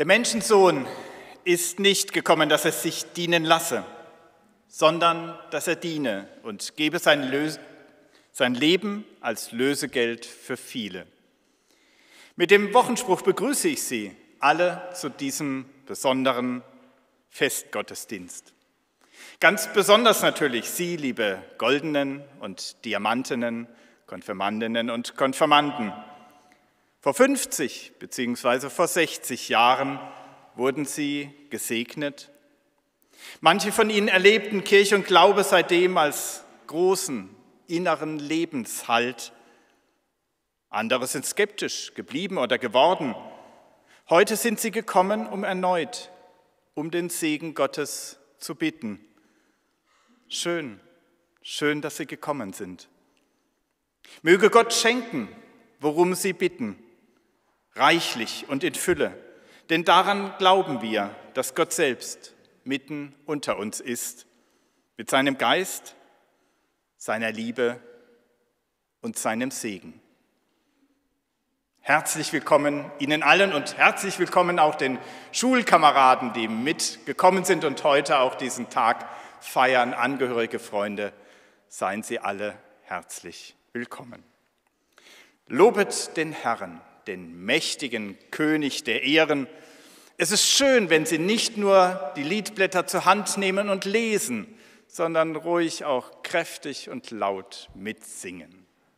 Der Menschensohn ist nicht gekommen, dass er sich dienen lasse, sondern dass er diene und gebe sein Leben als Lösegeld für viele. Mit dem Wochenspruch begrüße ich Sie alle zu diesem besonderen Festgottesdienst. Ganz besonders natürlich Sie, liebe goldenen und diamantenen Konfirmandinnen und Konfirmanden. Vor 50 bzw. vor 60 Jahren wurden Sie gesegnet. Manche von Ihnen erlebten Kirche und Glaube seitdem als großen inneren Lebenshalt. Andere sind skeptisch geblieben oder geworden. Heute sind Sie gekommen, um erneut um den Segen Gottes zu bitten. Schön, dass Sie gekommen sind. Möge Gott schenken, worum Sie bitten, reichlich und in Fülle, denn daran glauben wir, dass Gott selbst mitten unter uns ist, mit seinem Geist, seiner Liebe und seinem Segen. Herzlich willkommen Ihnen allen und herzlich willkommen auch den Schulkameraden, die mitgekommen sind und heute auch diesen Tag feiern. Angehörige Freunde, seien Sie alle herzlich willkommen. Lobet den Herrn, den mächtigen König der Ehren. Es ist schön, wenn Sie nicht nur die Liedblätter zur Hand nehmen und lesen, sondern ruhig auch kräftig und laut mitsingen.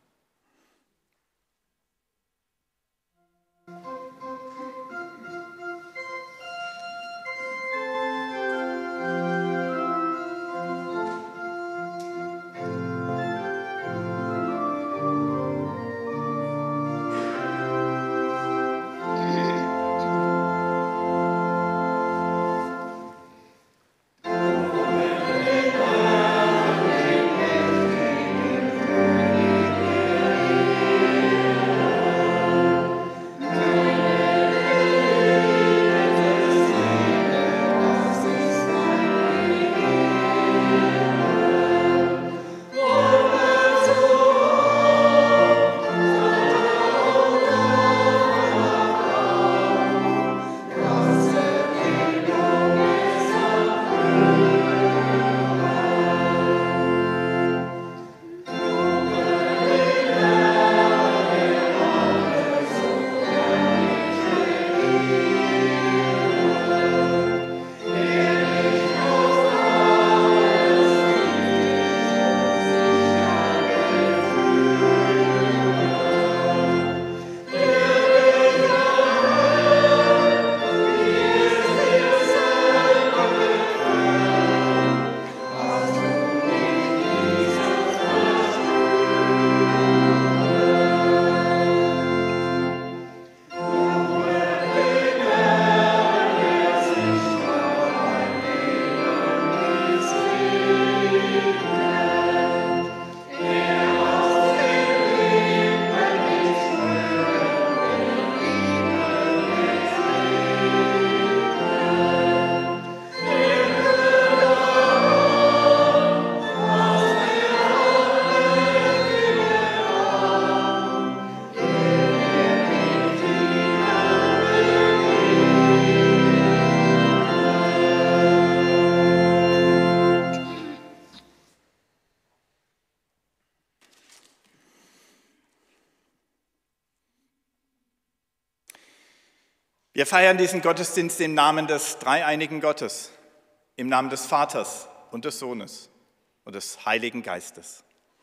Wir feiern diesen Gottesdienst im Namen des dreieinigen Gottes, im Namen des Vaters und des Sohnes und des Heiligen Geistes.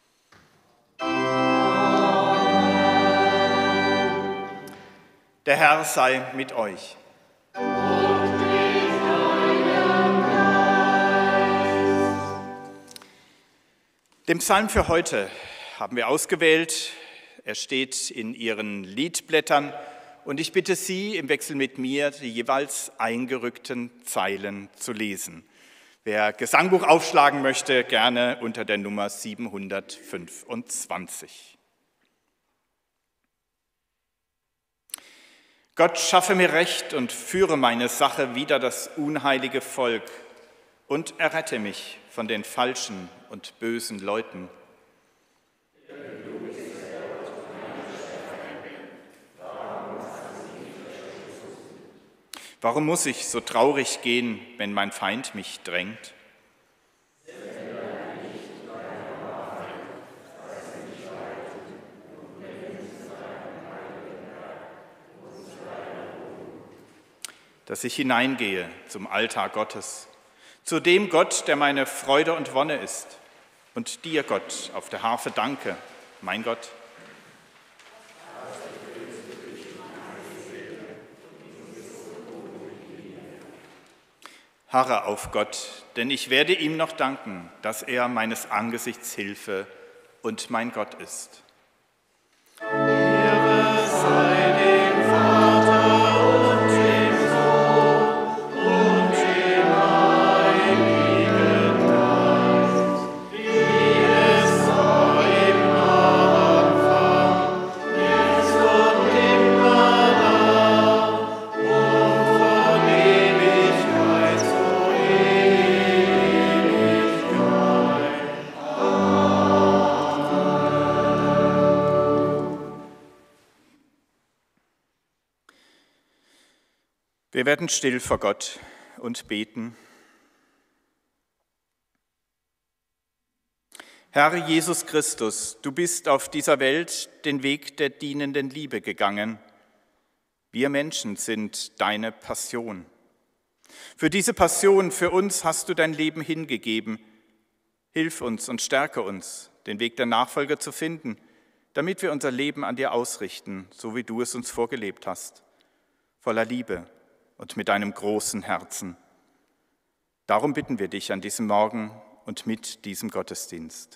Der Herr sei mit euch. Und mit deinem Geist. Den Psalm für heute haben wir ausgewählt. Er steht in Ihren Liedblättern. Und ich bitte Sie, im Wechsel mit mir die jeweils eingerückten Zeilen zu lesen. Wer Gesangbuch aufschlagen möchte, gerne unter der Nummer 725. Gott schaffe mir Recht und führe meine Sache wider das unheilige Volk und errette mich von den falschen und bösen Leuten. Warum muss ich so traurig gehen, wenn mein Feind mich drängt? Dass ich hineingehe zum Altar Gottes, zu dem Gott, der meine Freude und Wonne ist, und dir, Gott, auf der Harfe danke, mein Gott. Harre auf Gott, denn ich werde ihm noch danken, dass er meines Angesichts Hilfe und mein Gott ist. Ehre sei dem Vater und dem Sohn und dem Heiligen Geist, wie es war im Anfang, jetzt und immer da und von Ewigkeit zu Ewigkeit. Wir werden still vor Gott und beten. Herr Jesus Christus, du bist auf dieser Welt den Weg der dienenden Liebe gegangen. Wir Menschen sind deine Passion. Für diese Passion, für uns hast du dein Leben hingegeben. Hilf uns und stärke uns, den Weg der Nachfolge zu finden, damit wir unser Leben an dir ausrichten, so wie du es uns vorgelebt hast, voller Liebe und mit einem großen Herzen. Darum bitten wir dich an diesem Morgen und mit diesem Gottesdienst.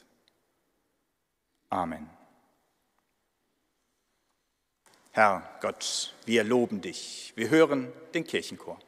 Amen. Herr Gott, wir loben dich. Wir hören den Kirchenchor.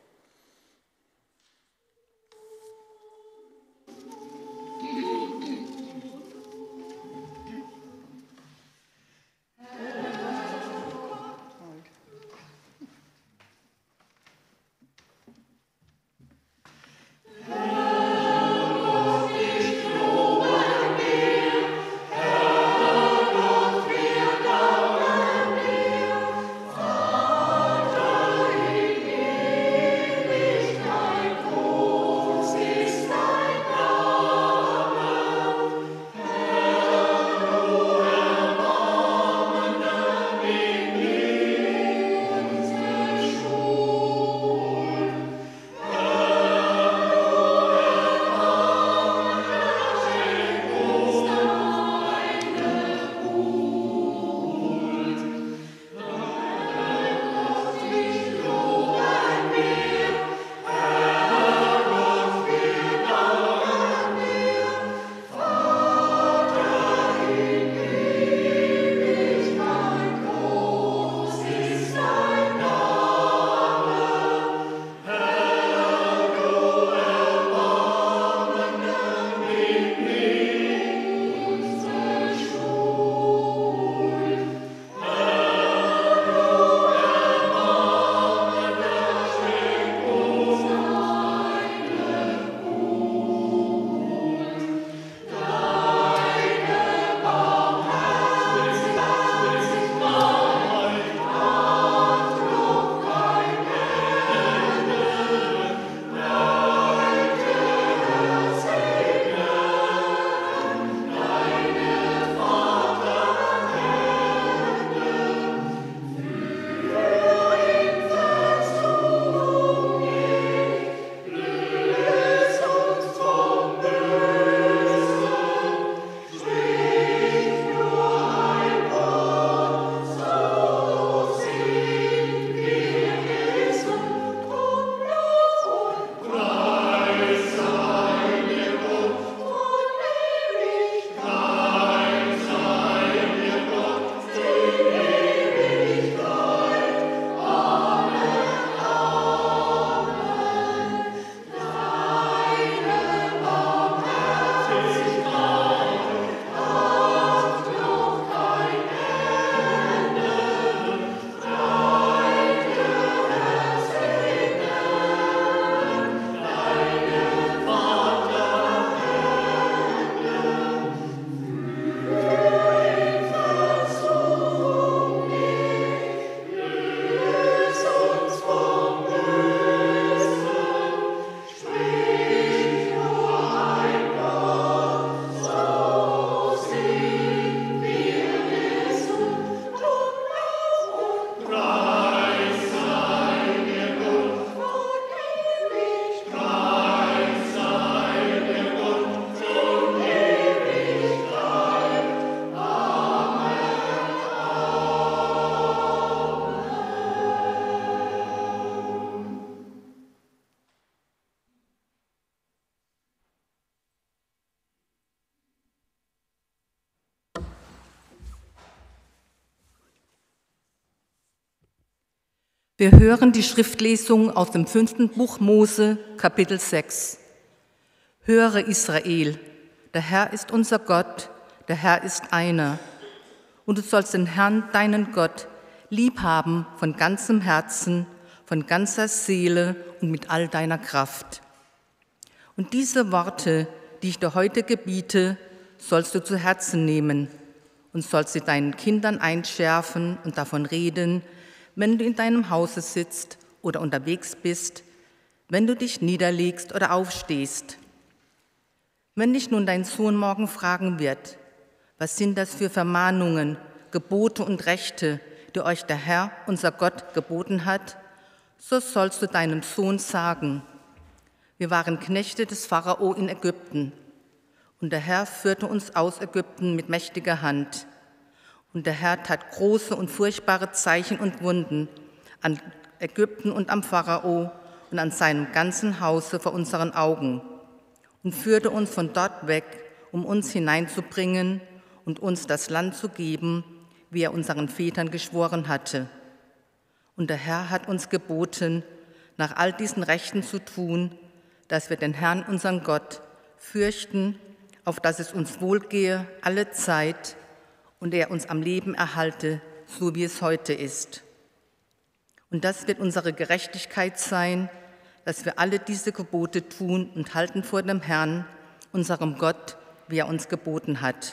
Wir hören die Schriftlesung aus dem 5. Buch Mose, Kapitel 6. Höre Israel, der Herr ist unser Gott, der Herr ist einer. Und du sollst den Herrn, deinen Gott, lieb haben von ganzem Herzen, von ganzer Seele und mit all deiner Kraft. Und diese Worte, die ich dir heute gebiete, sollst du zu Herzen nehmen und sollst sie deinen Kindern einschärfen und davon reden, wenn du in deinem Hause sitzt oder unterwegs bist, wenn du dich niederlegst oder aufstehst. Wenn dich nun dein Sohn morgen fragen wird, was sind das für Vermahnungen, Gebote und Rechte, die euch der Herr, unser Gott, geboten hat, so sollst du deinem Sohn sagen: Wir waren Knechte des Pharao in Ägypten, und der Herr führte uns aus Ägypten mit mächtiger Hand. Und der Herr tat große und furchtbare Zeichen und Wunden an Ägypten und am Pharao und an seinem ganzen Hause vor unseren Augen und führte uns von dort weg, um uns hineinzubringen und uns das Land zu geben, wie er unseren Vätern geschworen hatte. Und der Herr hat uns geboten, nach all diesen Rechten zu tun, dass wir den Herrn, unseren Gott, fürchten, auf dass es uns wohlgehe alle Zeit und er uns am Leben erhalte, so wie es heute ist. Und das wird unsere Gerechtigkeit sein, dass wir alle diese Gebote tun und halten vor dem Herrn, unserem Gott, wie er uns geboten hat.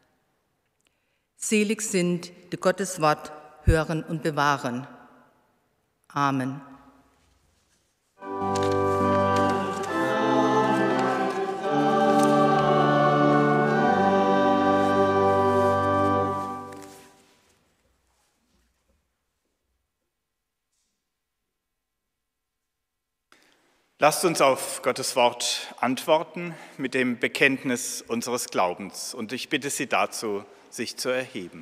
Selig sind, die Gottes Wort hören und bewahren. Amen. Lasst uns auf Gottes Wort antworten mit dem Bekenntnis unseres Glaubens. Und ich bitte Sie dazu, sich zu erheben.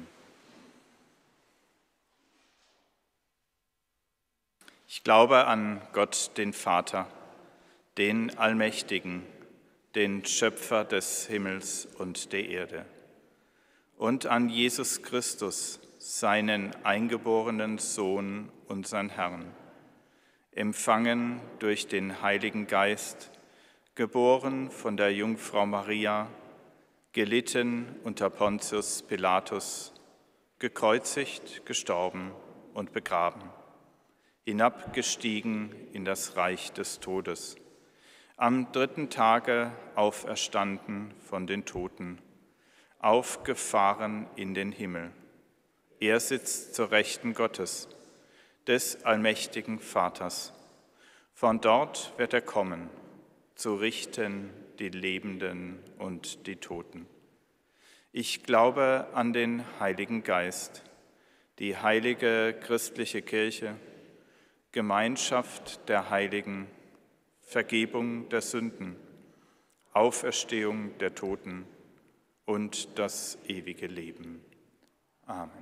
Ich glaube an Gott, den Vater, den Allmächtigen, den Schöpfer des Himmels und der Erde, und an Jesus Christus, seinen eingeborenen Sohn, unseren Herrn, empfangen durch den Heiligen Geist, geboren von der Jungfrau Maria, gelitten unter Pontius Pilatus, gekreuzigt, gestorben und begraben, hinabgestiegen in das Reich des Todes, am 3. Tage auferstanden von den Toten, aufgefahren in den Himmel. Er sitzt zur Rechten Gottes, des allmächtigen Vaters. Von dort wird er kommen, zu richten die Lebenden und die Toten. Ich glaube an den Heiligen Geist, die heilige christliche Kirche, Gemeinschaft der Heiligen, Vergebung der Sünden, Auferstehung der Toten und das ewige Leben. Amen.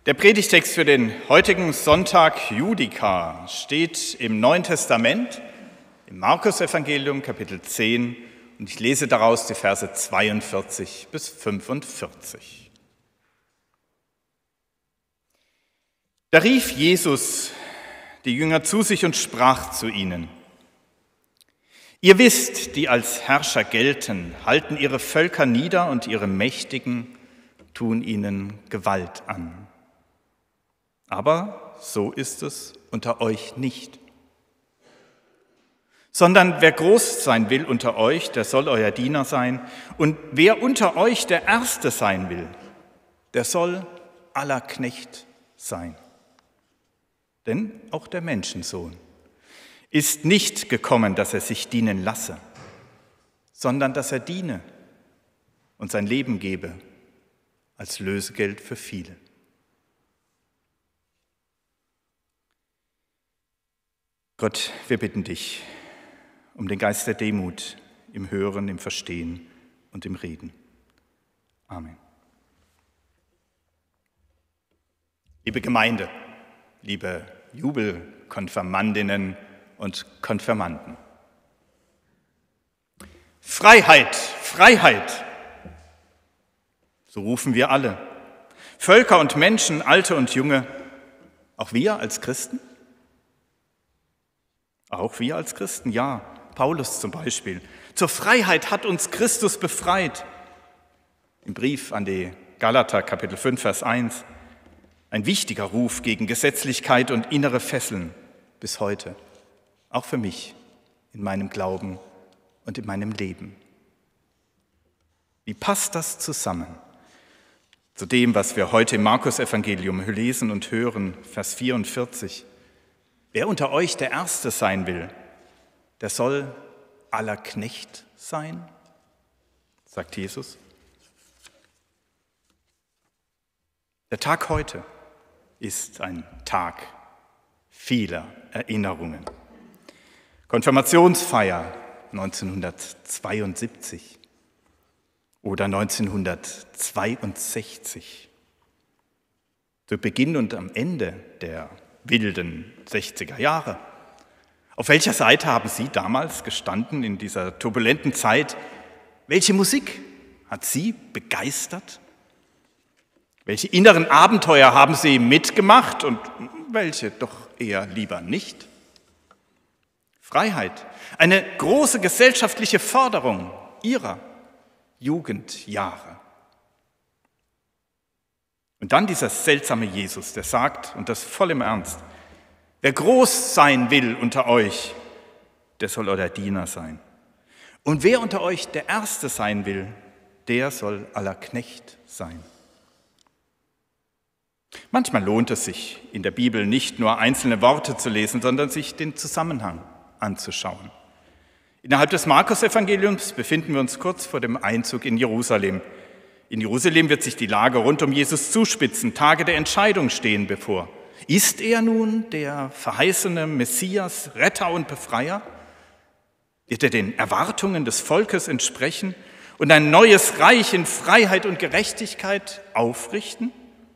Der Predigtext für den heutigen Sonntag Judika steht im Neuen Testament, im Markus-Evangelium, Kapitel 10, und ich lese daraus die Verse 42 bis 45. Da rief Jesus die Jünger zu sich und sprach zu ihnen: Ihr wisst, die als Herrscher gelten, halten ihre Völker nieder und ihre Mächtigen tun ihnen Gewalt an. Aber so ist es unter euch nicht. Sondern wer groß sein will unter euch, der soll euer Diener sein. Und wer unter euch der Erste sein will, der soll aller Knecht sein. Denn auch der Menschensohn ist nicht gekommen, dass er sich dienen lasse, sondern dass er diene und sein Leben gebe als Lösegeld für viele. Gott, wir bitten dich um den Geist der Demut im Hören, im Verstehen und im Reden. Amen. Liebe Gemeinde, liebe Jubelkonfirmandinnen und Konfirmanden. Freiheit, Freiheit, so rufen wir alle. Völker und Menschen, Alte und Junge, auch wir als Christen? Auch wir als Christen, ja. Paulus zum Beispiel. Zur Freiheit hat uns Christus befreit. Im Brief an die Galater, Kapitel 5, Vers 1. Ein wichtiger Ruf gegen Gesetzlichkeit und innere Fesseln bis heute. Auch für mich, in meinem Glauben und in meinem Leben. Wie passt das zusammen zu dem, was wir heute im Markus-Evangelium lesen und hören, Vers 44? Wer unter euch der Erste sein will, der soll aller Knecht sein, sagt Jesus. Der Tag heute ist ein Tag vieler Erinnerungen. Konfirmationsfeier 1972 oder 1962. Zu Beginn und am Ende der wilden 60er Jahre. Auf welcher Seite haben Sie damals gestanden in dieser turbulenten Zeit? Welche Musik hat Sie begeistert? Welche inneren Abenteuer haben Sie mitgemacht und welche doch eher lieber nicht? Freiheit, eine große gesellschaftliche Forderung Ihrer Jugendjahre. Und dann dieser seltsame Jesus, der sagt, und das voll im Ernst: Wer groß sein will unter euch, der soll euer Diener sein. Und wer unter euch der Erste sein will, der soll aller Knecht sein. Manchmal lohnt es sich, in der Bibel nicht nur einzelne Worte zu lesen, sondern sich den Zusammenhang anzuschauen. Innerhalb des Markus-Evangeliums befinden wir uns kurz vor dem Einzug in Jerusalem. In Jerusalem wird sich die Lage rund um Jesus zuspitzen. Tage der Entscheidung stehen bevor. Ist er nun der verheißene Messias, Retter und Befreier? Wird er den Erwartungen des Volkes entsprechen und ein neues Reich in Freiheit und Gerechtigkeit aufrichten?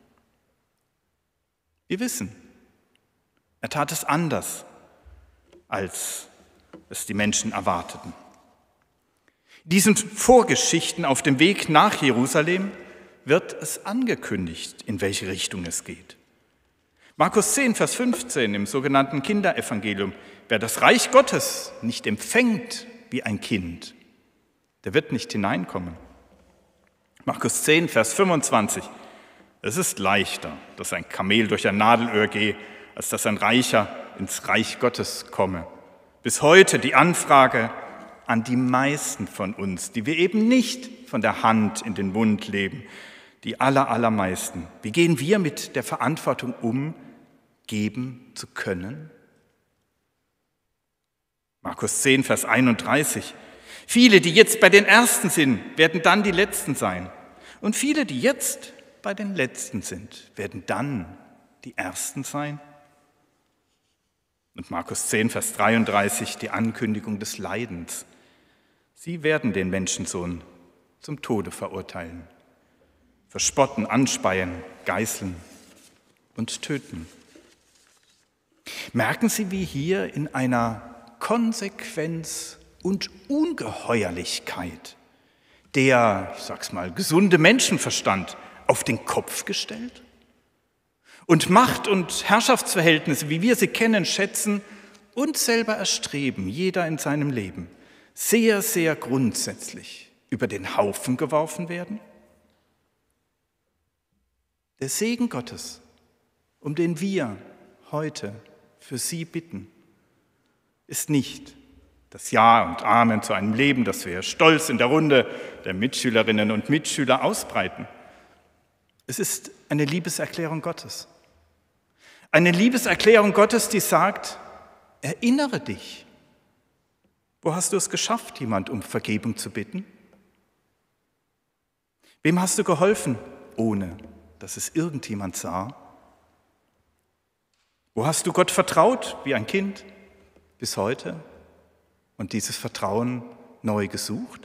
Wir wissen, er tat es anders, als es die Menschen erwarteten. In diesen Vorgeschichten auf dem Weg nach Jerusalem wird es angekündigt, in welche Richtung es geht. Markus 10, Vers 15 im sogenannten Kinderevangelium: Wer das Reich Gottes nicht empfängt wie ein Kind, der wird nicht hineinkommen. Markus 10, Vers 25: Es ist leichter, dass ein Kamel durch ein Nadelöhr gehe, als dass ein Reicher ins Reich Gottes komme. Bis heute die Anfrage an die meisten von uns, die wir eben nicht von der Hand in den Mund leben, die allermeisten. Wie gehen wir mit der Verantwortung um, geben zu können? Markus 10, Vers 31. Viele, die jetzt bei den Ersten sind, werden dann die Letzten sein. Und viele, die jetzt bei den Letzten sind, werden dann die Ersten sein. Und Markus 10, Vers 33, die Ankündigung des Leidens. Sie werden den Menschensohn zum Tode verurteilen, verspotten, anspeien, geißeln. und töten. Merken Sie, wie hier in einer Konsequenz und Ungeheuerlichkeit der, ich sag's mal, gesunde Menschenverstand auf den Kopf gestellt? Und Macht- und Herrschaftsverhältnisse, wie wir sie kennen, schätzen und selber erstreben, jeder in seinem Leben, sehr, sehr grundsätzlich über den Haufen geworfen werden? Der Segen Gottes, um den wir heute für Sie bitten, ist nicht das Ja und Amen zu einem Leben, das wir stolz in der Runde der Mitschülerinnen und Mitschüler ausbreiten. Es ist eine Liebeserklärung Gottes. Eine Liebeserklärung Gottes, die sagt, erinnere dich. Wo hast du es geschafft, jemand um Vergebung zu bitten? Wem hast du geholfen, ohne dass es irgendjemand sah? Wo hast du Gott vertraut, wie ein Kind, bis heute und dieses Vertrauen neu gesucht?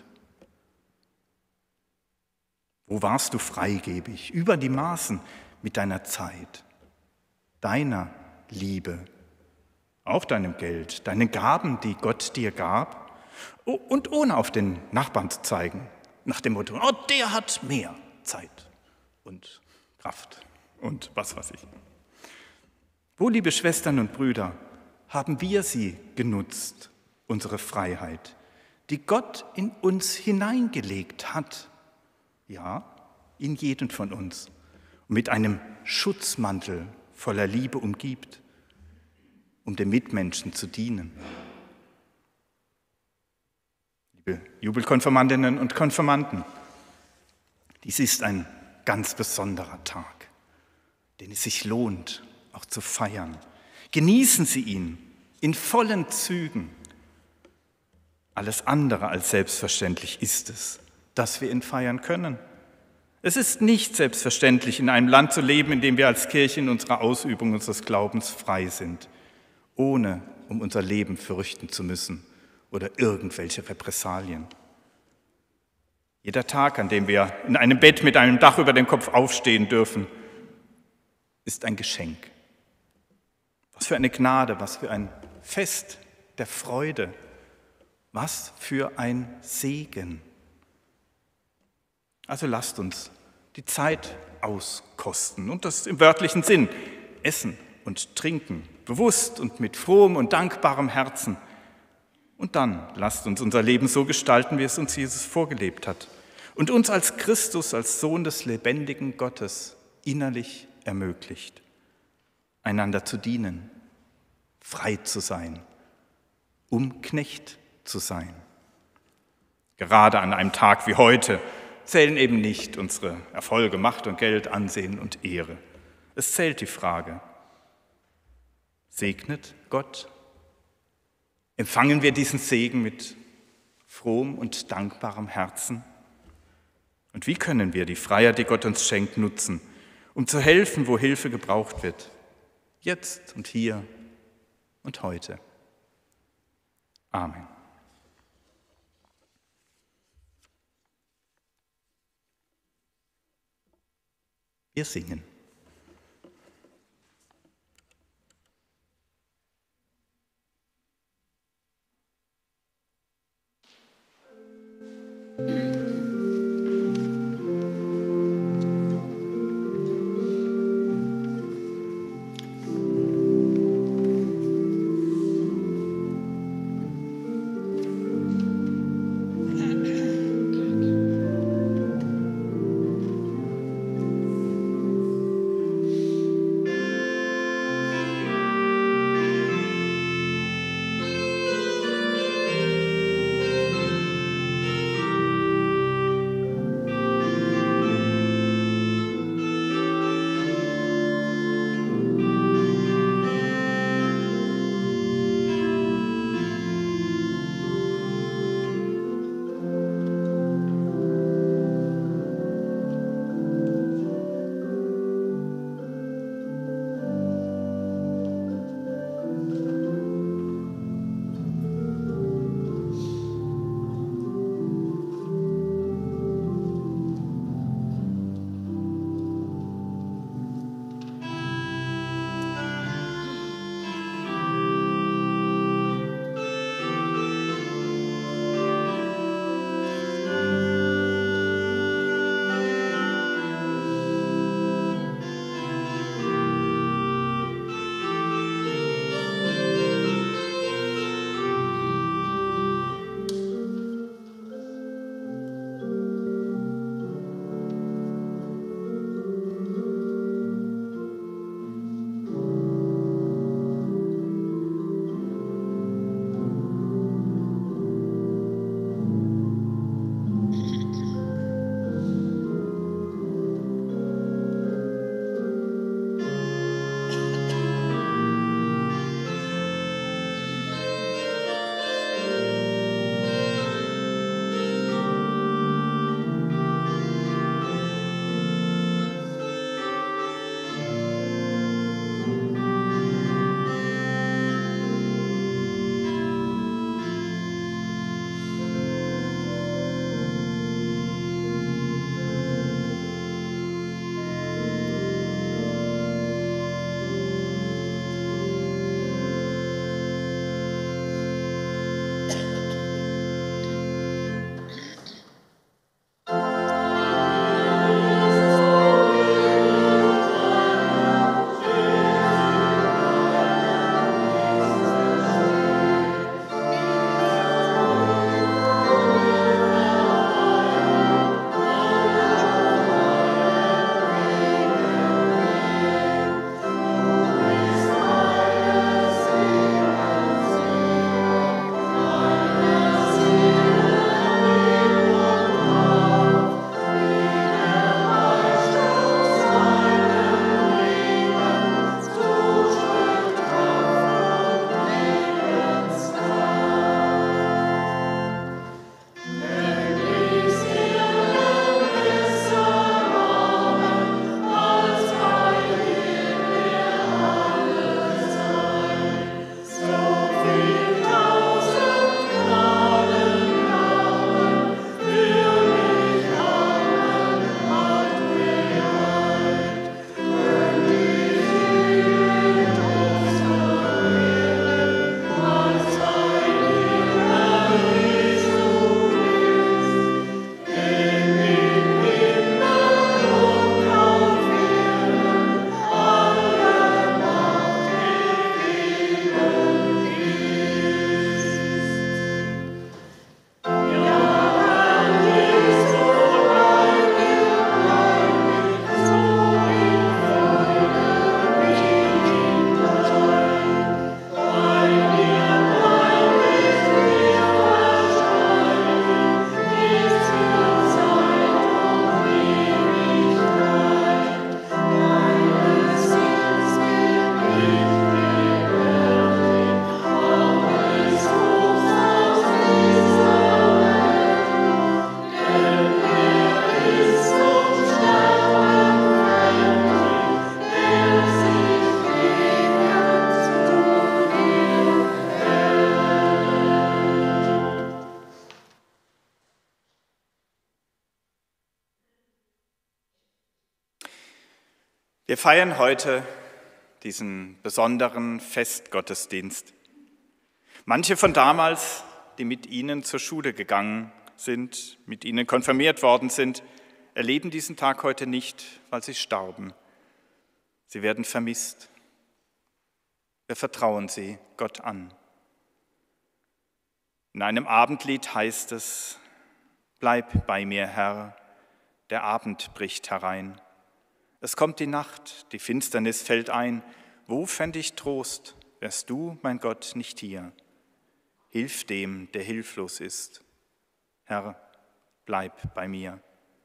Wo warst du freigebig, über die Maßen mit deiner Zeit, deiner Liebe, auch deinem Geld, deinen Gaben, die Gott dir gab, und ohne auf den Nachbarn zu zeigen, nach dem Motto, oh, der hat mehr Zeit und Kraft und was weiß ich. Wo, liebe Schwestern und Brüder, haben wir sie genutzt, unsere Freiheit, die Gott in uns hineingelegt hat, ja, in jeden von uns, und mit einem Schutzmantel voller Liebe umgibt, um den Mitmenschen zu dienen? Liebe Jubelkonfirmandinnen und Konfirmanden, dies ist ein ganz besonderer Tag, den es sich lohnt, auch zu feiern. Genießen Sie ihn in vollen Zügen. Alles andere als selbstverständlich ist es, dass wir ihn feiern können. Es ist nicht selbstverständlich, in einem Land zu leben, in dem wir als Kirche in unserer Ausübung unseres Glaubens frei sind, ohne um unser Leben fürchten zu müssen oder irgendwelche Repressalien. Jeder Tag, an dem wir in einem Bett mit einem Dach über dem Kopf aufstehen dürfen, ist ein Geschenk. Was für eine Gnade, was für ein Fest der Freude, was für ein Segen. Also lasst uns die Zeit auskosten und das im wörtlichen Sinn, essen und trinken, bewusst und mit frohem und dankbarem Herzen. Und dann lasst uns unser Leben so gestalten, wie es uns Jesus vorgelebt hat und uns als Christus, als Sohn des lebendigen Gottes innerlich ermöglicht, einander zu dienen, frei zu sein, um Knecht zu sein. Gerade an einem Tag wie heute zählen eben nicht unsere Erfolge, Macht und Geld, Ansehen und Ehre. Es zählt die Frage, segnet Gott? Empfangen wir diesen Segen mit frohem und dankbarem Herzen? Und wie können wir die Freiheit, die Gott uns schenkt, nutzen, um zu helfen, wo Hilfe gebraucht wird? Jetzt und hier und heute. Amen. Wir singen. Wir feiern heute diesen besonderen Festgottesdienst. Manche von damals, die mit ihnen zur Schule gegangen sind, mit ihnen konfirmiert worden sind, erleben diesen Tag heute nicht, weil sie starben. Sie werden vermisst. Wir vertrauen sie Gott an. In einem Abendlied heißt es: Bleib bei mir, Herr, der Abend bricht herein. Es kommt die Nacht, die Finsternis fällt ein. Wo fänd ich Trost, wärst du, mein Gott, nicht hier? Hilf dem, der hilflos ist. Herr, bleib bei mir.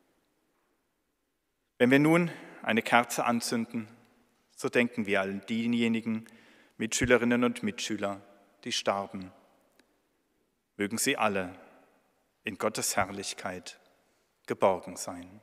Wenn wir nun eine Kerze anzünden, so denken wir an diejenigen Mitschülerinnen und Mitschüler, die starben. Mögen sie alle in Gottes Herrlichkeit geborgen sein.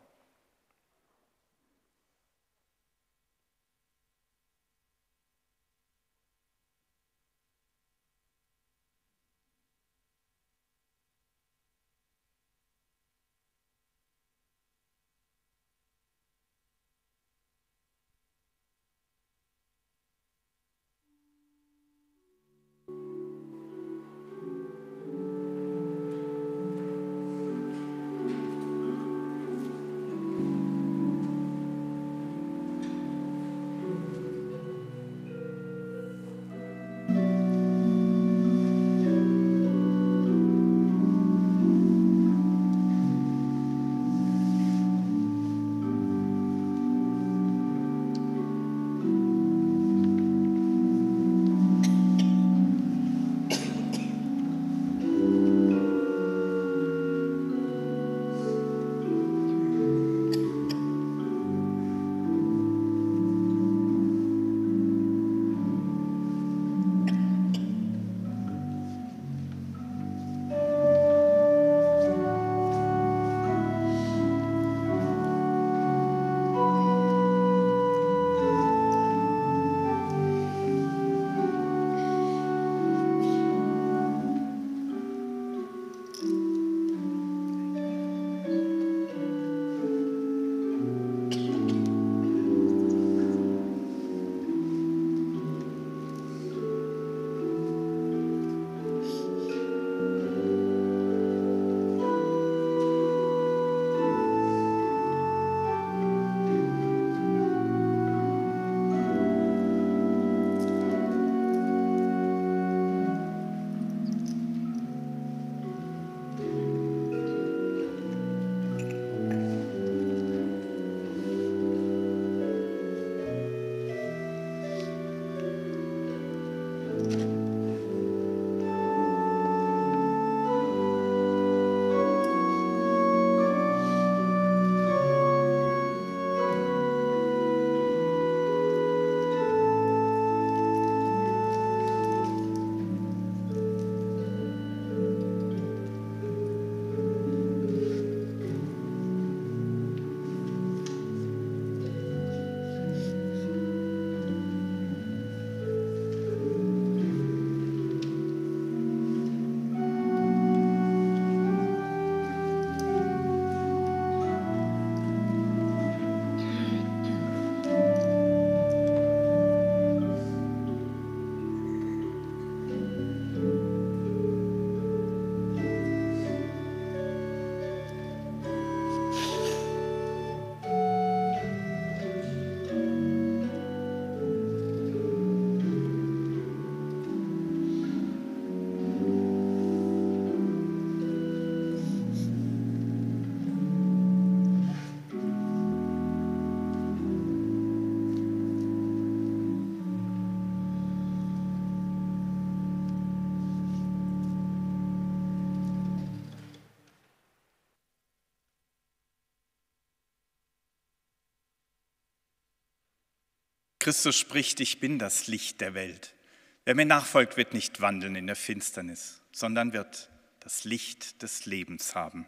Christus spricht: Ich bin das Licht der Welt. Wer mir nachfolgt, wird nicht wandeln in der Finsternis, sondern wird das Licht des Lebens haben.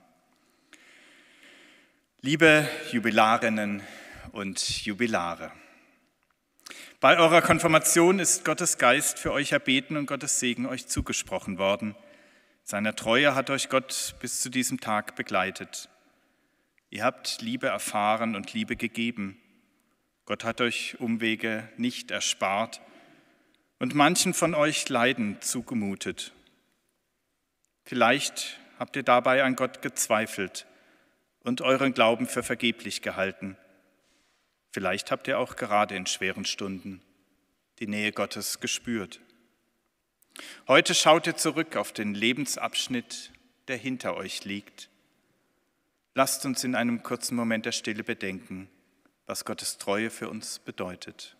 Liebe Jubilarinnen und Jubilare, bei eurer Konfirmation ist Gottes Geist für euch erbeten und Gottes Segen euch zugesprochen worden. Seiner Treue hat euch Gott bis zu diesem Tag begleitet. Ihr habt Liebe erfahren und Liebe gegeben. Gott hat euch Umwege nicht erspart und manchen von euch Leiden zugemutet. Vielleicht habt ihr dabei an Gott gezweifelt und euren Glauben für vergeblich gehalten. Vielleicht habt ihr auch gerade in schweren Stunden die Nähe Gottes gespürt. Heute schaut ihr zurück auf den Lebensabschnitt, der hinter euch liegt. Lasst uns in einem kurzen Moment der Stille bedenken, was Gottes Treue für uns bedeutet.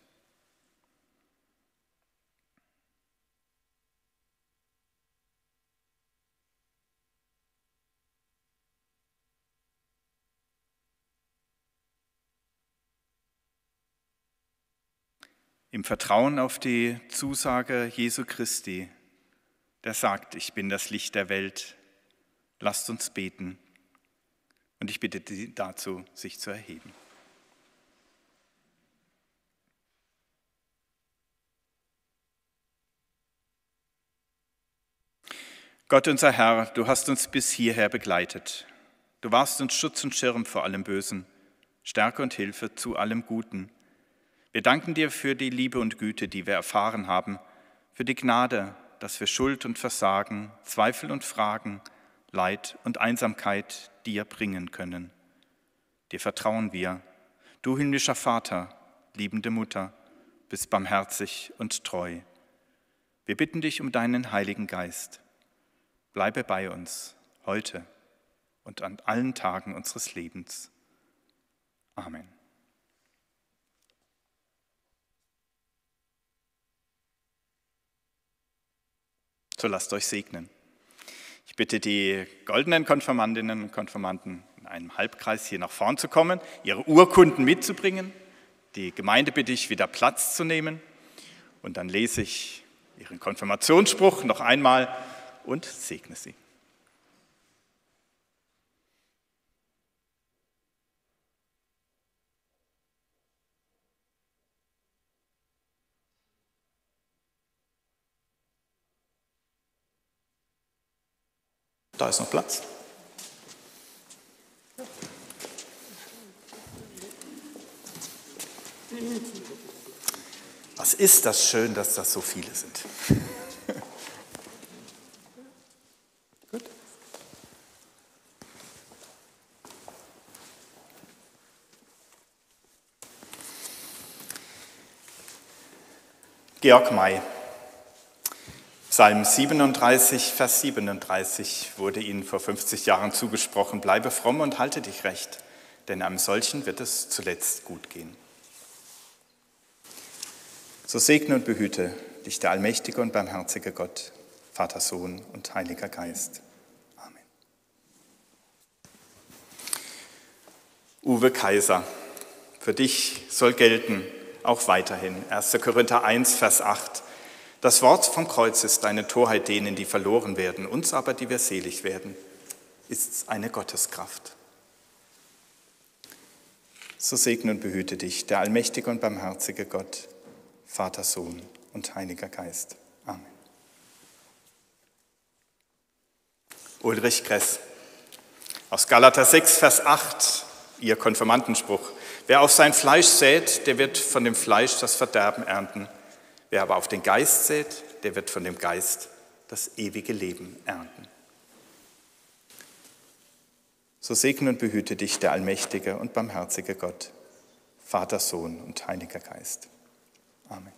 Im Vertrauen auf die Zusage Jesu Christi, der sagt, ich bin das Licht der Welt, lasst uns beten. Und ich bitte Sie dazu, sich zu erheben. Gott, unser Herr, du hast uns bis hierher begleitet. Du warst uns Schutz und Schirm vor allem Bösen, Stärke und Hilfe zu allem Guten. Wir danken dir für die Liebe und Güte, die wir erfahren haben, für die Gnade, dass wir Schuld und Versagen, Zweifel und Fragen, Leid und Einsamkeit dir bringen können. Dir vertrauen wir. Du, himmlischer Vater, liebende Mutter, bist barmherzig und treu. Wir bitten dich um deinen Heiligen Geist. Bleibe bei uns heute und an allen Tagen unseres Lebens. Amen. So lasst euch segnen. Ich bitte die goldenen Konfirmandinnen und Konfirmanden in einem Halbkreis hier nach vorn zu kommen, ihre Urkunden mitzubringen. Die Gemeinde bitte ich, wieder Platz zu nehmen. Und dann lese ich ihren Konfirmationsspruch noch einmal und segne sie. Da ist noch Platz. Was ist das schön, dass das so viele sind. Gut. Georg May. Psalm 37, Vers 37 wurde ihnen vor 50 Jahren zugesprochen: Bleibe fromm und halte dich recht, denn einem solchen wird es zuletzt gut gehen. So segne und behüte dich der allmächtige und barmherzige Gott, Vater, Sohn und Heiliger Geist. Amen. Uwe Kaiser, für dich soll gelten, auch weiterhin, 1. Korinther 1, Vers 8, das Wort vom Kreuz ist eine Torheit denen, die verloren werden, uns aber, die wir selig werden, ist eine Gotteskraft. So segne und behüte dich der allmächtige und barmherzige Gott, Vater, Sohn und Heiliger Geist. Amen. Ulrich Kress, aus Galater 6, Vers 8, ihr Konfirmandenspruch: Wer auf sein Fleisch sät, der wird von dem Fleisch das Verderben ernten. Wer aber auf den Geist sät, der wird von dem Geist das ewige Leben ernten. So segne und behüte dich der allmächtige und barmherzige Gott, Vater, Sohn und Heiliger Geist. Amen.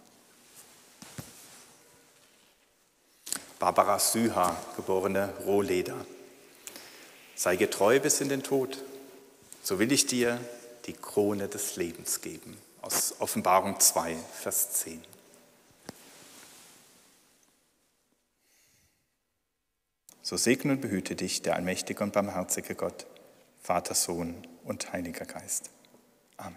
Barbara Süha, geborene Rohleder. Sei getreu bis in den Tod, so will ich dir die Krone des Lebens geben. Aus Offenbarung 2, Vers 10. So segne und behüte dich der allmächtige und barmherzige Gott, Vater, Sohn und Heiliger Geist. Amen.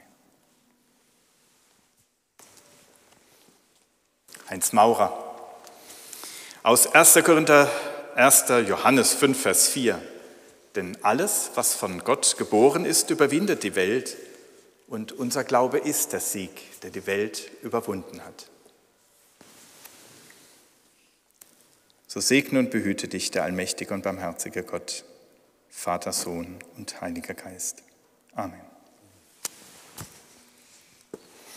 Heinz Maurer, aus 1. Johannes 5, Vers 4. Denn alles, was von Gott geboren ist, überwindet die Welt, und unser Glaube ist der Sieg, der die Welt überwunden hat. So segne und behüte dich der allmächtige und barmherzige Gott, Vater, Sohn und Heiliger Geist. Amen.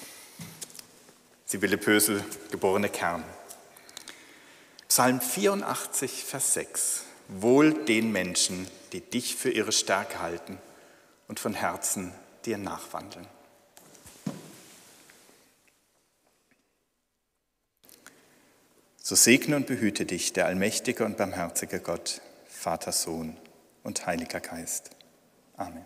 Sibylle Pösel, geborene Kern. Psalm 84, Vers 6. Wohl den Menschen, die dich für ihre Stärke halten und von Herzen dir nachwandeln. So segne und behüte dich der allmächtige und barmherzige Gott, Vater, Sohn und Heiliger Geist. Amen.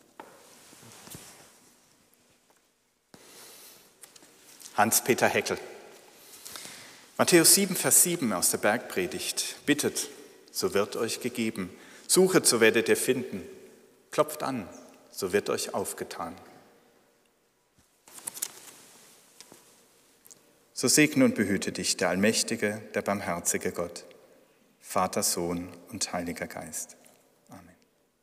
Hans-Peter Heckel. Matthäus 7, Vers 7 aus der Bergpredigt. Bittet, so wird euch gegeben. Suchet, so werdet ihr finden. Klopft an, so wird euch aufgetan. So segne und behüte dich der allmächtige, der barmherzige Gott, Vater, Sohn und Heiliger Geist. Amen.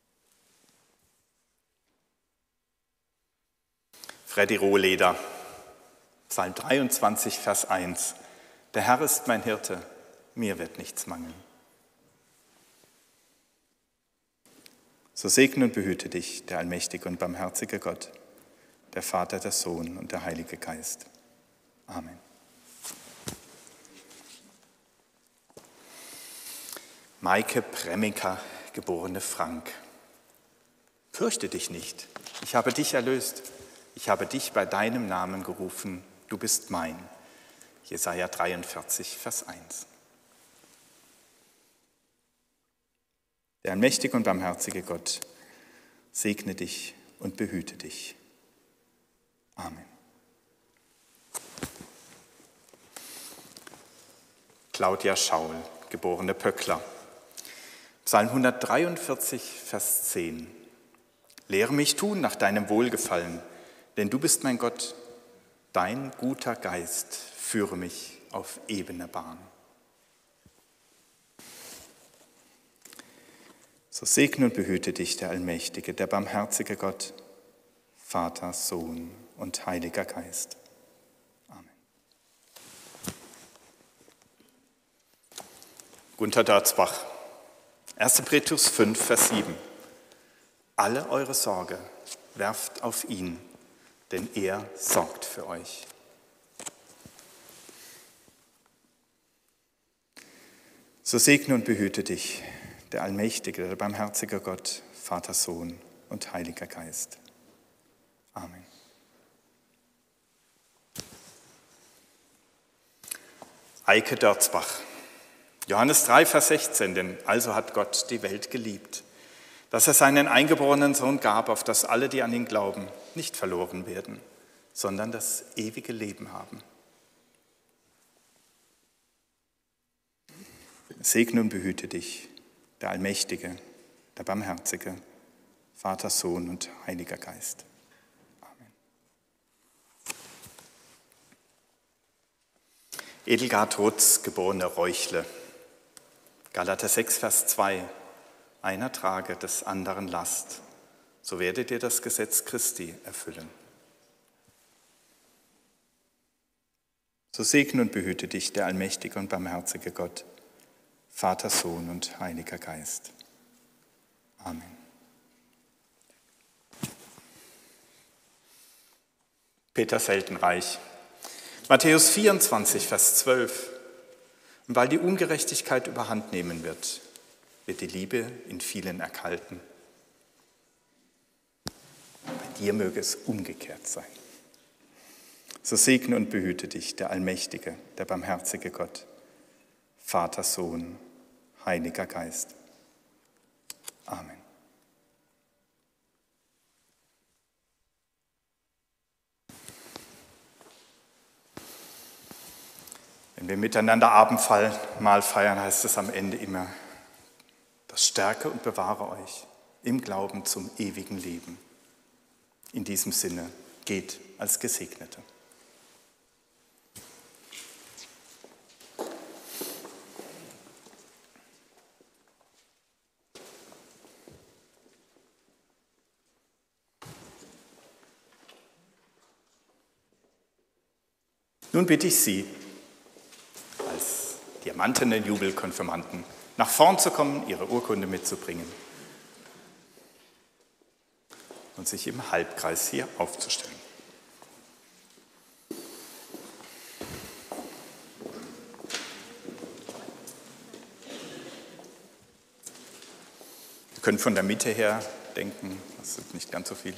Freddy Rohleder, Psalm 23, Vers 1. Der Herr ist mein Hirte, mir wird nichts mangeln. So segne und behüte dich der allmächtige und barmherzige Gott, der Vater, der Sohn und der Heilige Geist. Amen. Maike Preminger, geborene Frank. Fürchte dich nicht, ich habe dich erlöst. Ich habe dich bei deinem Namen gerufen, du bist mein. Jesaja 43, Vers 1. Der allmächtige und barmherzige Gott segne dich und behüte dich. Amen. Claudia Schaul, geborene Pöckler. Psalm 143, Vers 10. Lehre mich tun nach deinem Wohlgefallen, denn du bist mein Gott. Dein guter Geist führe mich auf ebene Bahn. So segne und behüte dich der allmächtige, der barmherzige Gott, Vater, Sohn und Heiliger Geist. Amen. Gunther Dörzbach, 1. Petrus 5, Vers 7. Alle eure Sorge werft auf ihn, denn er sorgt für euch. So segne und behüte dich der allmächtige, der barmherzige Gott, Vater, Sohn und Heiliger Geist. Amen. Eike Dörzbach, Johannes 3, Vers 16, denn also hat Gott die Welt geliebt, dass er seinen eingeborenen Sohn gab, auf dass alle, die an ihn glauben, nicht verloren werden, sondern das ewige Leben haben. Segne und behüte dich, der Allmächtige, der Barmherzige, Vater, Sohn und Heiliger Geist. Amen. Edelgard Rutz, geborene Reuchle. Galater 6, Vers 2. Einer trage des anderen Last, so werdet ihr das Gesetz Christi erfüllen. So segne und behüte dich der allmächtige und barmherzige Gott, Vater, Sohn und Heiliger Geist. Amen. Peter Seltenreich, Matthäus 24, Vers 12. Und weil die Ungerechtigkeit überhand nehmen wird die Liebe in vielen erkalten. Bei dir möge es umgekehrt sein. So segne und behüte dich der allmächtige, der barmherzige Gott, Vater, Sohn, Heiliger Geist. Amen. Wenn wir miteinander Abendmahl feiern, heißt es am Ende immer: Das stärke und bewahre euch im Glauben zum ewigen Leben. In diesem Sinne, geht als Gesegnete. Nun bitte ich Sie, als diamantenen Jubelkonfirmanden, nach vorn zu kommen, Ihre Urkunde mitzubringen und sich im Halbkreis hier aufzustellen. Wir können von der Mitte her denken, das sind nicht ganz so viele.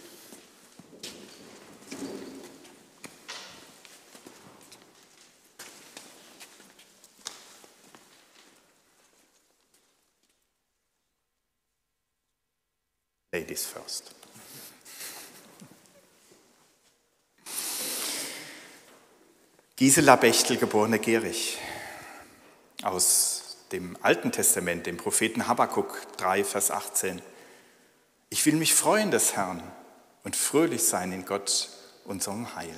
Ladies first. Gisela Bechtel, geborene Gerich, aus dem Alten Testament, dem Propheten Habakuk 3, Vers 18. Ich will mich freuen des Herrn und fröhlich sein in Gott, unserem Heil.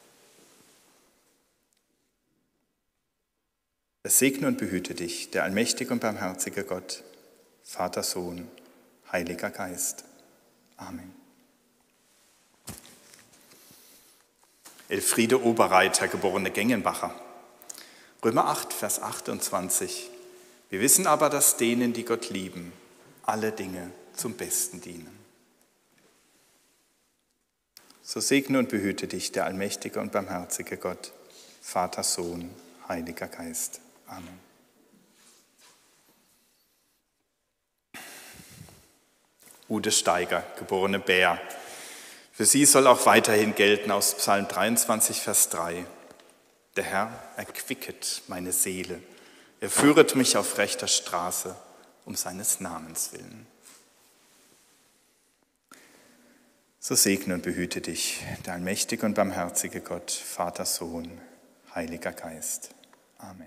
Es segne und behüte dich, der allmächtige und barmherzige Gott, Vater, Sohn, Heiliger Geist. Amen. Elfriede Oberreiter, geborene Gengenbacher. Römer 8, Vers 28. Wir wissen aber, dass denen, die Gott lieben, alle Dinge zum Besten dienen. So segne und behüte dich der allmächtige und barmherzige Gott, Vater, Sohn, Heiliger Geist. Amen. Ude Steiger, geborene Bär. Für sie soll auch weiterhin gelten aus Psalm 23, Vers 3. Der Herr erquicket meine Seele. Er führet mich auf rechter Straße um seines Namens willen. So segne und behüte dich der allmächtige und barmherzige Gott, Vater, Sohn, Heiliger Geist. Amen.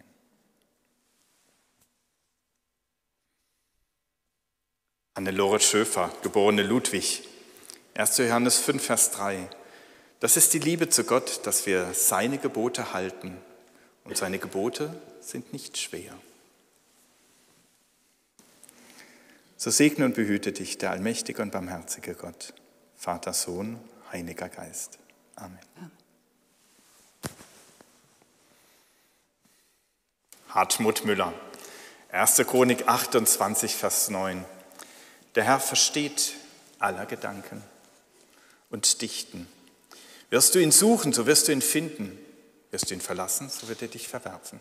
Hannelore Schöfer, geborene Ludwig, 1. Johannes 5, Vers 3. Das ist die Liebe zu Gott, dass wir seine Gebote halten. Und seine Gebote sind nicht schwer. So segne und behüte dich der allmächtige und barmherzige Gott, Vater, Sohn, Heiliger Geist. Amen. Hartmut Müller, 1. Chronik 28, Vers 9. Der Herr versteht aller Gedanken und Dichten. Wirst du ihn suchen, so wirst du ihn finden. Wirst du ihn verlassen, so wird er dich verwerfen.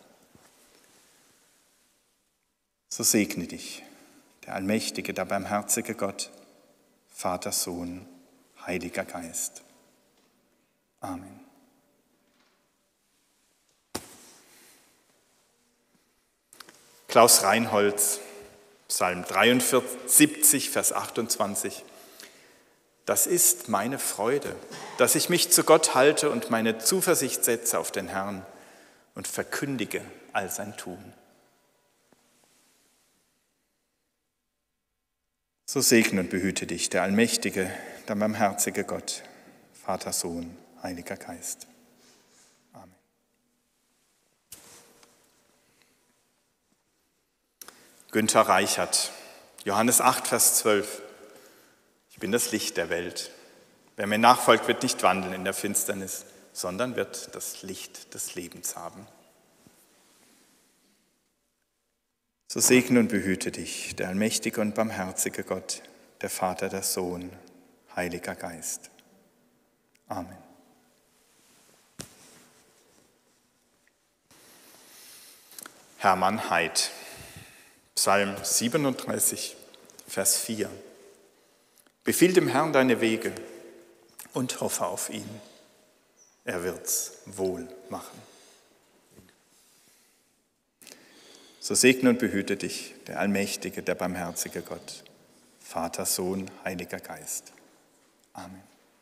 So segne dich der allmächtige, der barmherzige Gott, Vater, Sohn, Heiliger Geist. Amen. Klaus Reinholz, Psalm 73, Vers 28. Das ist meine Freude, dass ich mich zu Gott halte und meine Zuversicht setze auf den Herrn und verkündige all sein Tun. So segne und behüte dich der allmächtige, der barmherzige Gott, Vater, Sohn, Heiliger Geist. Amen. Günther Reichert, Johannes 8, Vers 12. Ich bin das Licht der Welt. Wer mir nachfolgt, wird nicht wandeln in der Finsternis, sondern wird das Licht des Lebens haben. So segne und behüte dich der allmächtige und barmherzige Gott, der Vater, der Sohn, Heiliger Geist. Amen. Hermann Heid, Psalm 37, Vers 4. Befiehl dem Herrn deine Wege und hoffe auf ihn. Er wird's wohl machen. So segne und behüte dich der allmächtige, der barmherzige Gott, Vater, Sohn, Heiliger Geist. Amen.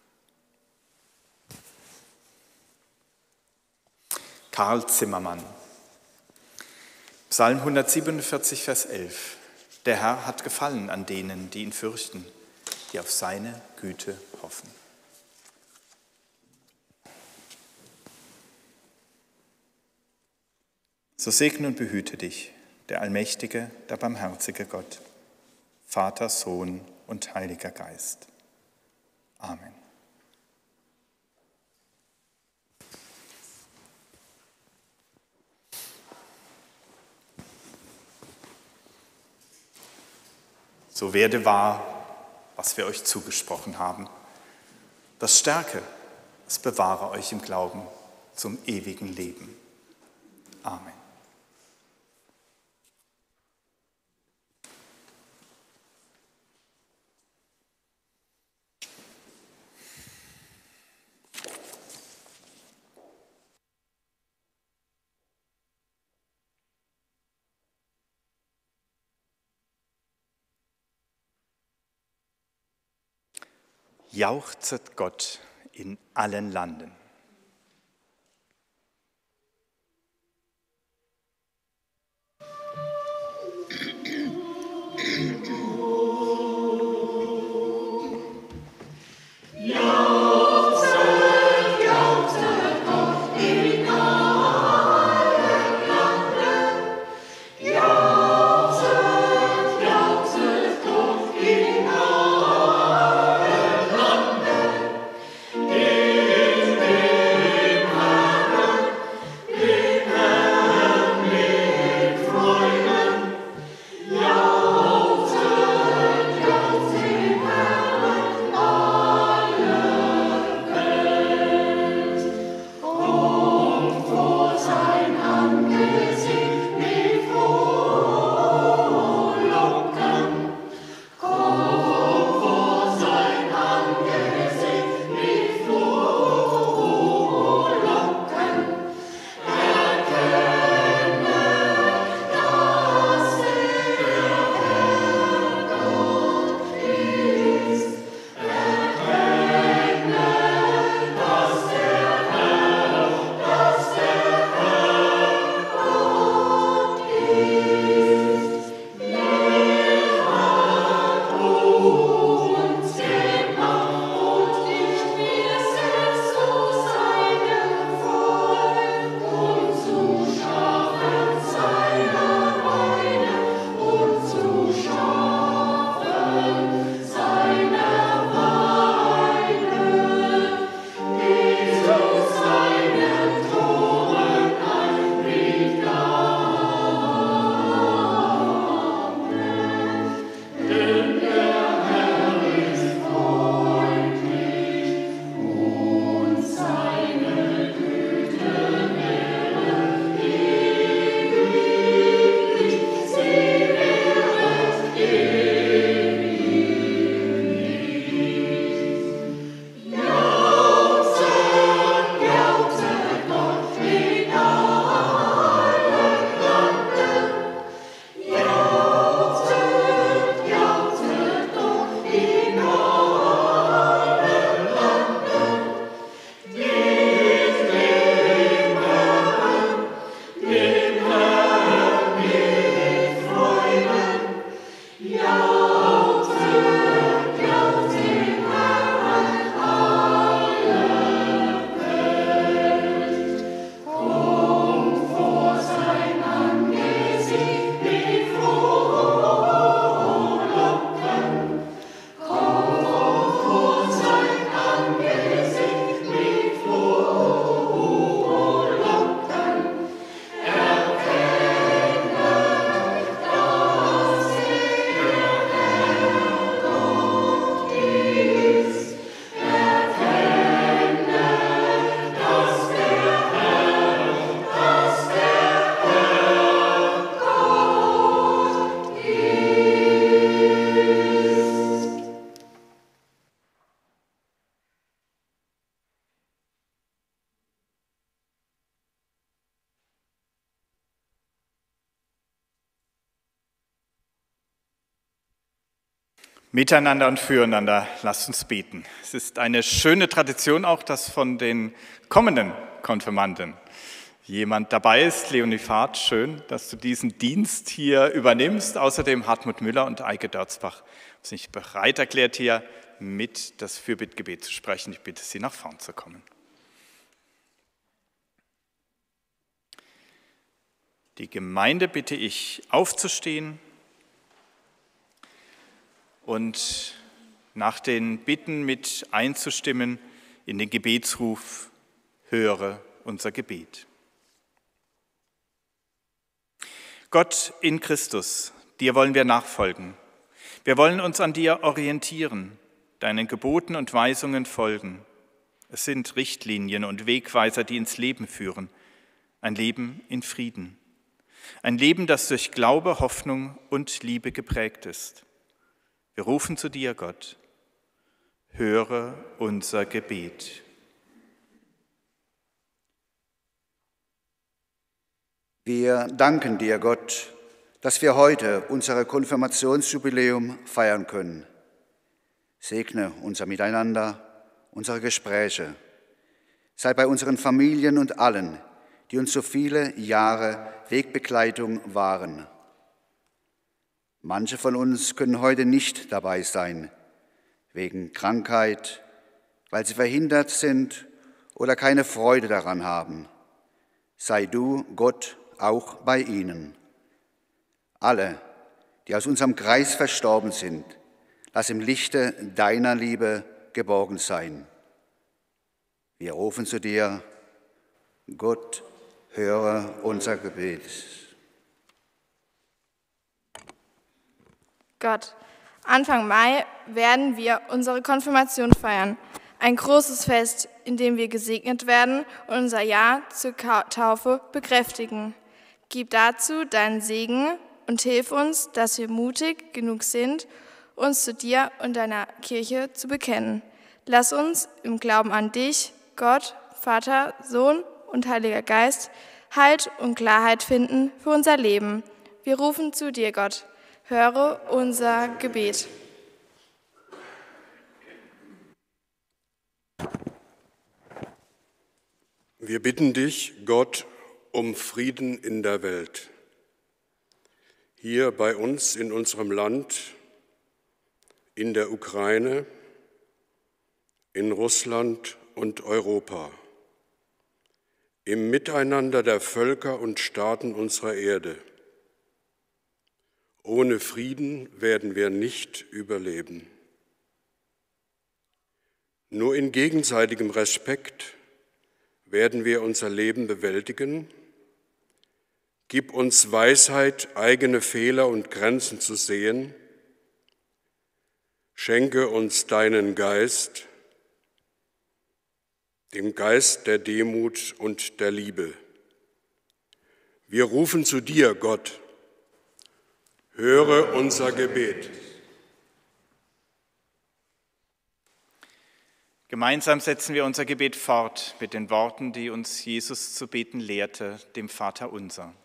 Karl Zimmermann, Psalm 147, Vers 11. Der Herr hat Gefallen an denen, die ihn fürchten, die auf seine Güte hoffen. So segne und behüte dich der allmächtige, der barmherzige Gott, Vater, Sohn und Heiliger Geist. Amen. So werde wahr, was wir euch zugesprochen haben. Das stärke, es bewahre euch im Glauben zum ewigen Leben. Amen. jauchzet Gott in allen Landen. Miteinander und füreinander, lasst uns beten. Es ist eine schöne Tradition auch, dass von den kommenden Konfirmanden jemand dabei ist. Leonie Fahrt, schön, dass du diesen Dienst hier übernimmst. Außerdem Hartmut Müller und Eike Dörzbach haben sich bereit erklärt, hier mit das Fürbittgebet zu sprechen. Ich bitte Sie, nach vorn zu kommen. Die Gemeinde bitte ich, aufzustehen und nach den Bitten mit einzustimmen in den Gebetsruf, höre unser Gebet. Gott in Christus, dir wollen wir nachfolgen. Wir wollen uns an dir orientieren, deinen Geboten und Weisungen folgen. Es sind Richtlinien und Wegweiser, die ins Leben führen. Ein Leben in Frieden. Ein Leben, das durch Glaube, Hoffnung und Liebe geprägt ist. Wir rufen zu dir, Gott. Höre unser Gebet. Wir danken dir, Gott, dass wir heute unser Konfirmationsjubiläum feiern können. Segne unser Miteinander, unsere Gespräche. Sei bei unseren Familien und allen, die uns so viele Jahre Wegbegleitung waren. Manche von uns können heute nicht dabei sein, wegen Krankheit, weil sie verhindert sind oder keine Freude daran haben. Sei du, Gott, auch bei ihnen. Alle, die aus unserem Kreis verstorben sind, lass im Lichte deiner Liebe geborgen sein. Wir rufen zu dir, Gott, höre unser Gebet. Gott, Anfang Mai werden wir unsere Konfirmation feiern. Ein großes Fest, in dem wir gesegnet werden und unser Ja zur Taufe bekräftigen. Gib dazu deinen Segen und hilf uns, dass wir mutig genug sind, uns zu dir und deiner Kirche zu bekennen. Lass uns im Glauben an dich, Gott, Vater, Sohn und Heiliger Geist, Halt und Klarheit finden für unser Leben. Wir rufen zu dir, Gott. Höre unser Gebet. Wir bitten dich, Gott, um Frieden in der Welt. Hier bei uns in unserem Land, in der Ukraine, in Russland und Europa, im Miteinander der Völker und Staaten unserer Erde. Ohne Frieden werden wir nicht überleben. Nur in gegenseitigem Respekt werden wir unser Leben bewältigen. Gib uns Weisheit, eigene Fehler und Grenzen zu sehen. Schenke uns deinen Geist, den Geist der Demut und der Liebe. Wir rufen zu dir, Gott. Höre unser Gebet. Gemeinsam setzen wir unser Gebet fort mit den Worten, die uns Jesus zu beten lehrte, dem Vater unser.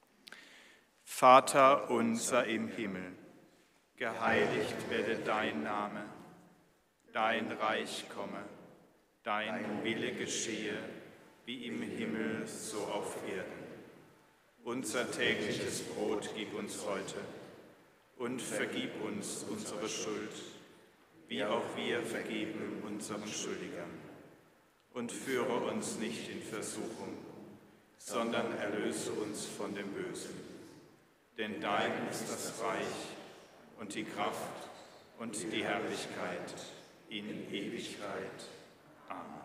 Vater unser im Himmel, geheiligt werde dein Name, dein Reich komme, dein Wille geschehe, wie im Himmel so auf Erden. Unser tägliches Brot gib uns heute und vergib uns unsere Schuld, wie auch wir vergeben unseren Schuldigern. Und führe uns nicht in Versuchung, sondern erlöse uns von dem Bösen. Denn dein ist das Reich und die Kraft und die Herrlichkeit in Ewigkeit. Amen.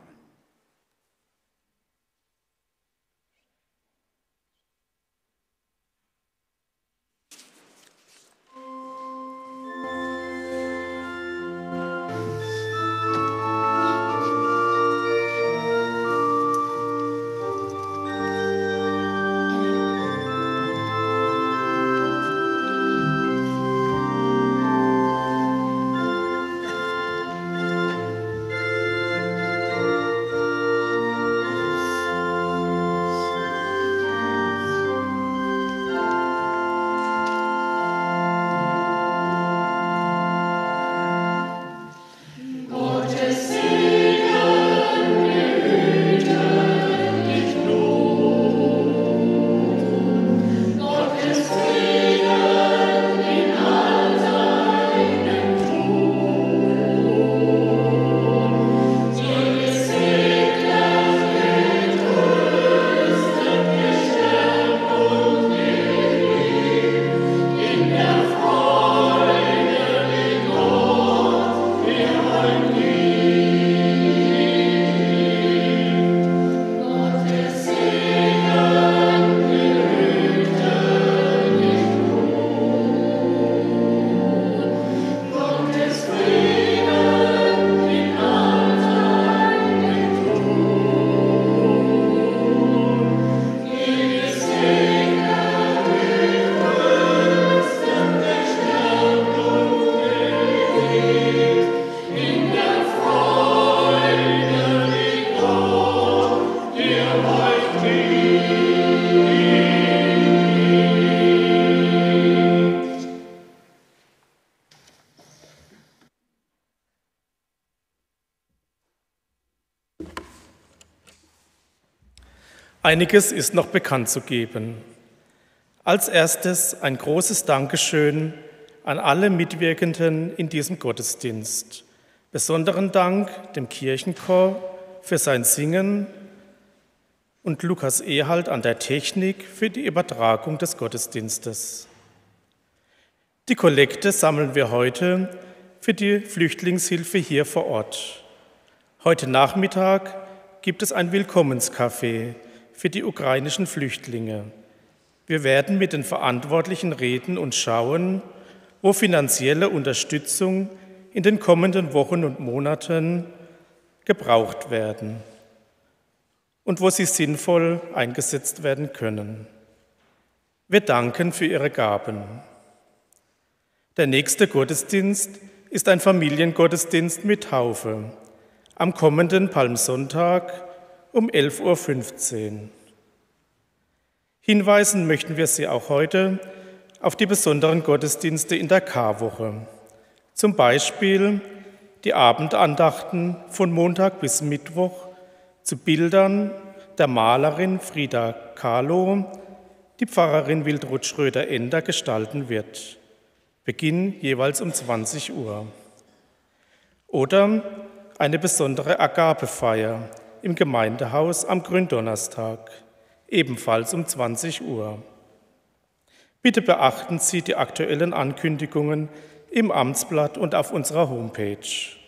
Einiges ist noch bekannt zu geben. Als erstes ein großes Dankeschön an alle Mitwirkenden in diesem Gottesdienst. Besonderen Dank dem Kirchenchor für sein Singen und Lukas Ehalt an der Technik für die Übertragung des Gottesdienstes. Die Kollekte sammeln wir heute für die Flüchtlingshilfe hier vor Ort. Heute Nachmittag gibt es ein Willkommenscafé für die ukrainischen Flüchtlinge. Wir werden mit den Verantwortlichen reden und schauen, wo finanzielle Unterstützung in den kommenden Wochen und Monaten gebraucht werden und wo sie sinnvoll eingesetzt werden können. Wir danken für Ihre Gaben. Der nächste Gottesdienst ist ein Familiengottesdienst mit Taufe am kommenden Palmsonntag um 11:15 Uhr. Hinweisen möchten wir Sie auch heute auf die besonderen Gottesdienste in der Karwoche. Zum Beispiel die Abendandachten von Montag bis Mittwoch zu Bildern der Malerin Frida Kahlo, die Pfarrerin Wildrut Schröder-Ender gestalten wird. Beginn jeweils um 20 Uhr. Oder eine besondere Agapefeier im Gemeindehaus am Gründonnerstag, ebenfalls um 20 Uhr. Bitte beachten Sie die aktuellen Ankündigungen im Amtsblatt und auf unserer Homepage.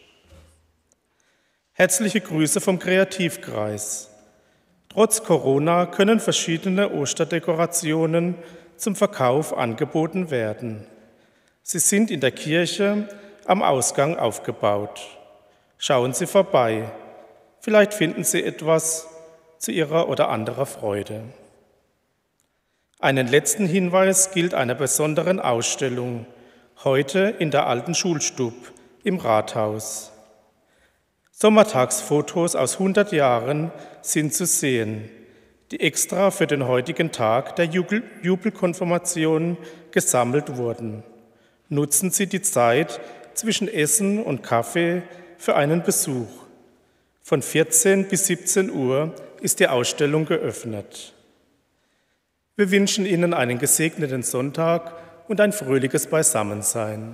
Herzliche Grüße vom Kreativkreis. Trotz Corona können verschiedene Osterdekorationen zum Verkauf angeboten werden. Sie sind in der Kirche am Ausgang aufgebaut. Schauen Sie vorbei. Vielleicht finden Sie etwas zu Ihrer oder anderer Freude. Einen letzten Hinweis gilt einer besonderen Ausstellung, heute in der alten Schulstub im Rathaus. Sommertagsfotos aus 100 Jahren sind zu sehen, die extra für den heutigen Tag der Jubelkonfirmation gesammelt wurden. Nutzen Sie die Zeit zwischen Essen und Kaffee für einen Besuch. Von 14 bis 17 Uhr ist die Ausstellung geöffnet. Wir wünschen Ihnen einen gesegneten Sonntag und ein fröhliches Beisammensein.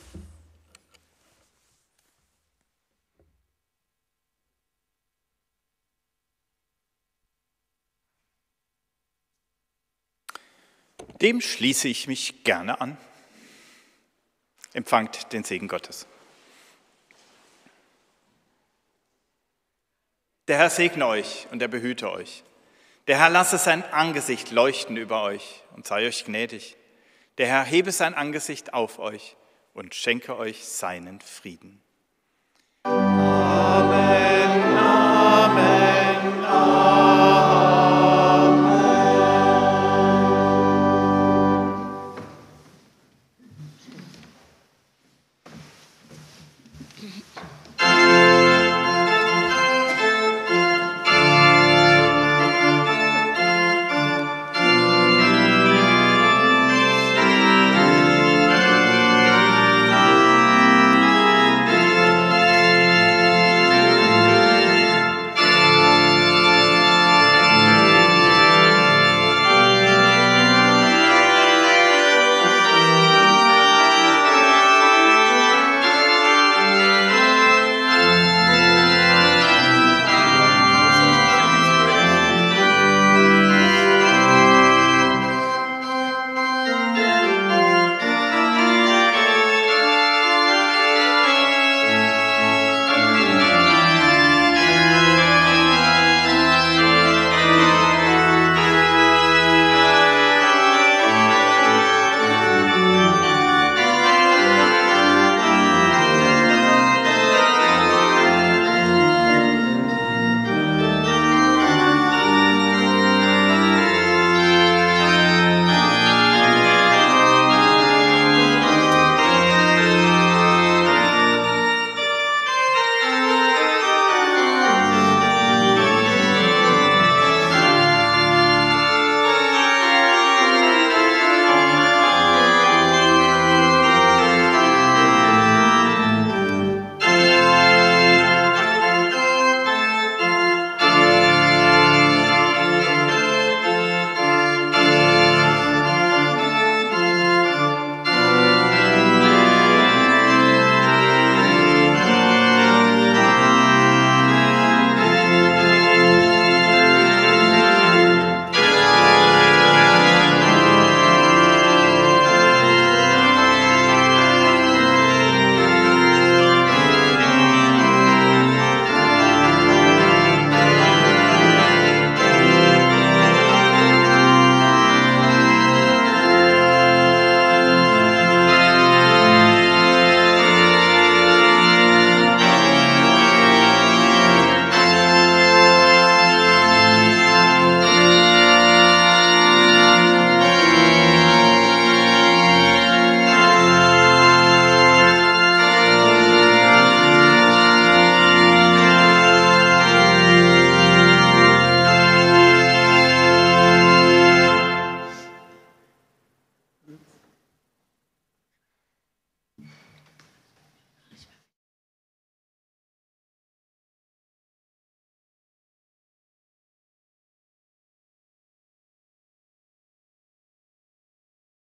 Dem schließe ich mich gerne an. Empfangt den Segen Gottes. Der Herr segne euch und er behüte euch. Der Herr lasse sein Angesicht leuchten über euch und sei euch gnädig. Der Herr hebe sein Angesicht auf euch und schenke euch seinen Frieden. Amen.